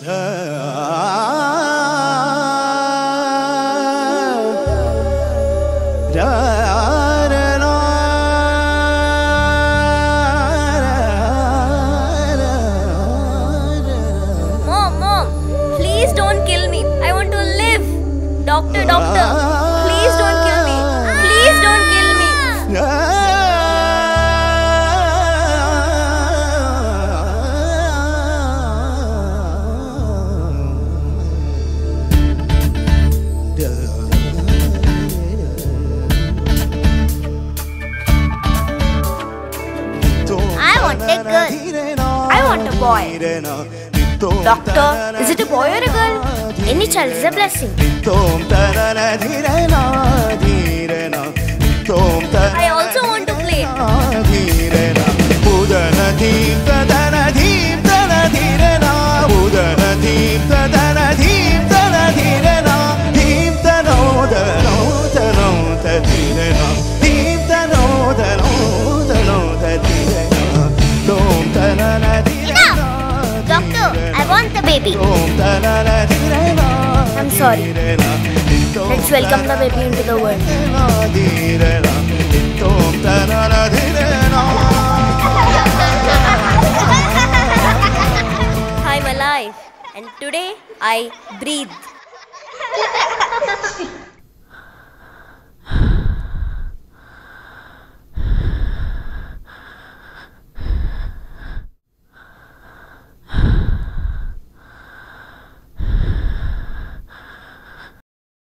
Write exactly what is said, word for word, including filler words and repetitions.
Mom, mom, please don't kill me. I want to live. Doctor, doctor, please don't kill me. Please don't kill me. I want a girl. I want a boy. Doctor, is it a boy or a girl? Any child is a blessing. I also want to play. Doctor, I want the baby. I'm sorry. Let's welcome the baby into the world. I'm alive, and today I breathe.